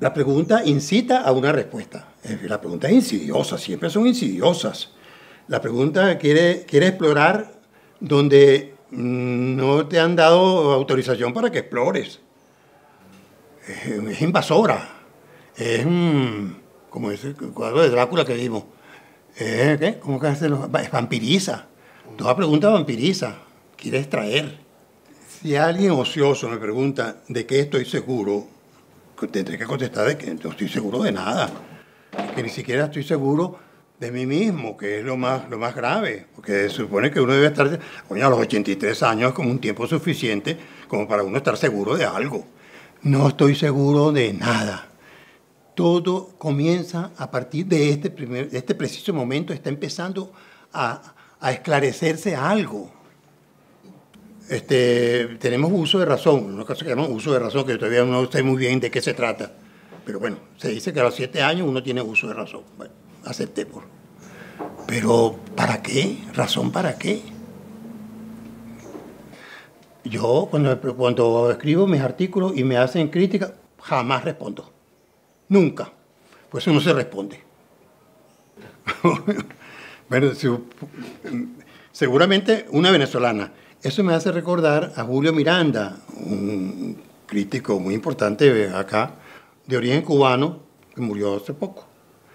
La pregunta incita a una respuesta. La pregunta es insidiosa, siempre son insidiosas. La pregunta quiere explorar donde no te han dado autorización para que explores. Es invasora. Es como ese cuadro de Drácula que vimos. ¿Qué? ¿Cómo que hacen los? Es vampiriza. Toda pregunta vampiriza. Quiere extraer. Si alguien ocioso me pregunta de qué estoy seguro, tendré que contestar de que no estoy seguro de nada. Que ni siquiera estoy seguro de mí mismo, que es lo más grave. Porque se supone que uno debe estar, coño, a los 83 años es como un tiempo suficiente como para uno estar seguro de algo. No estoy seguro de nada. Todo comienza a partir de este preciso momento, está empezando a esclarecerse algo. Tenemos uso de razón, una cosa que llamamos uso de razón, que yo todavía no sé muy bien de qué se trata. Pero bueno, se dice que a los 7 años uno tiene uso de razón. Bueno, aceptemos. Pero, ¿para qué? ¿Razón para qué? Yo, cuando escribo mis artículos y me hacen crítica, jamás respondo. Nunca. Pues eso no se responde. Bueno, seguramente una venezolana. Eso me hace recordar a Julio Miranda, un crítico muy importante acá, de origen cubano, que murió hace poco.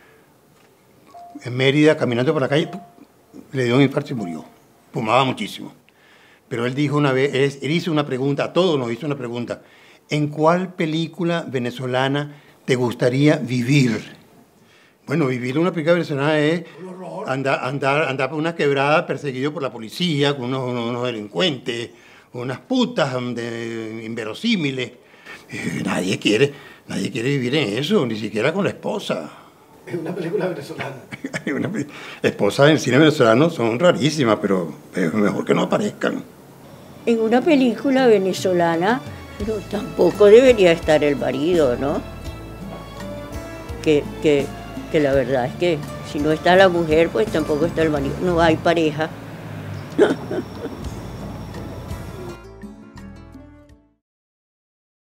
En Mérida, caminando por la calle, le dio un infarto y murió. Fumaba muchísimo. Pero él dijo una vez, él hizo una pregunta, a todos nos hizo una pregunta. ¿En cuál película venezolana te gustaría vivir? Bueno, vivir una película venezolana es andar por una quebrada perseguido por la policía, con unos delincuentes, unas putas inverosímiles. Nadie quiere vivir en eso, ni siquiera con la esposa. Es una película venezolana. Esposas en el cine venezolano son rarísimas, pero es mejor que no aparezcan. En una película venezolana, pero tampoco debería estar el marido, ¿no? Que la verdad es que si no está la mujer, pues tampoco está el marido. No hay pareja.